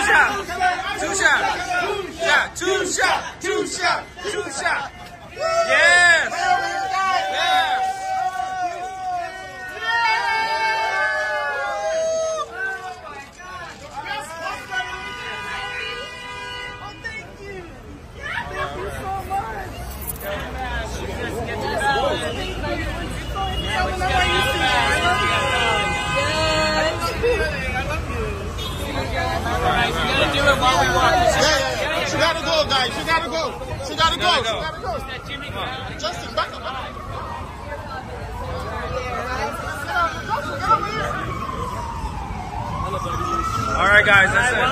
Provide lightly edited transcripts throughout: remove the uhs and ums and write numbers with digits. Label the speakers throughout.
Speaker 1: Two shot. Yes. Yes. Do it while we walk.
Speaker 2: She gotta go, guys. She gotta go. She gotta go. Justin, back up.
Speaker 1: All right, guys, that's it.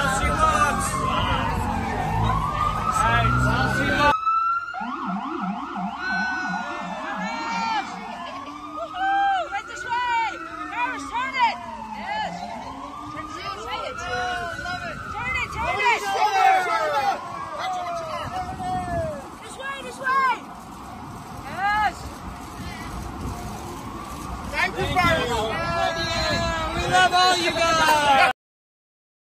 Speaker 2: Thank you, Barry.
Speaker 1: We love all you guys.